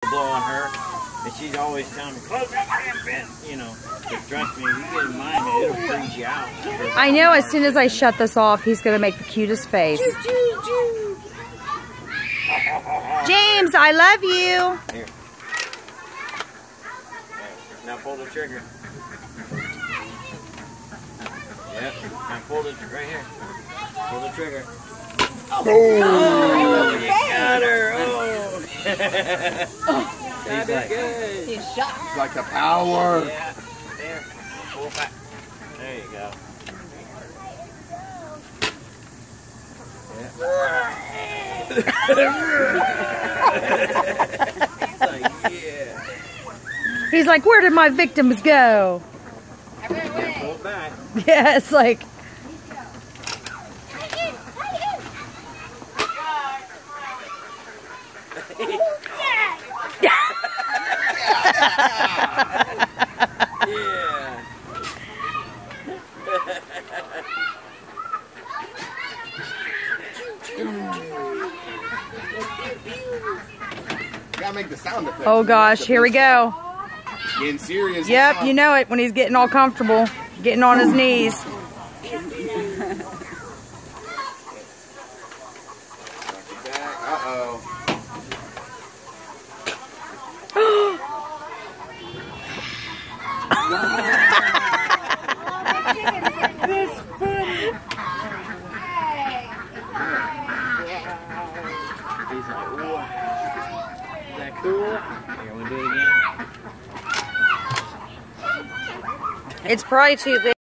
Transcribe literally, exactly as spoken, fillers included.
blow on her, and she's always telling me, close that damn vent, you know. But trust me, if you get in mine, man, it'll freeze you out. I know as soon as I shut this off, he's going to make the cutest face. Jaymes, I love you. Here. Now pull the trigger. Yep. Now pull it right here. Pull the trigger. Oh, oh you got her. Oh. He's like, good. He's shot. It's like the power. Yeah. There. Pull back. There you go. He's like, yeah. He's like, where did my victims go? Pull it back. Yeah, it's like. Yeah. You gotta make the sound effect. Oh gosh, here we go. Getting serious. Yep, now. you know it when he's getting all comfortable, getting on his knees. Uh-oh. He's like, whoa. Is that cool? Here, we'll do it again. It's probably too big.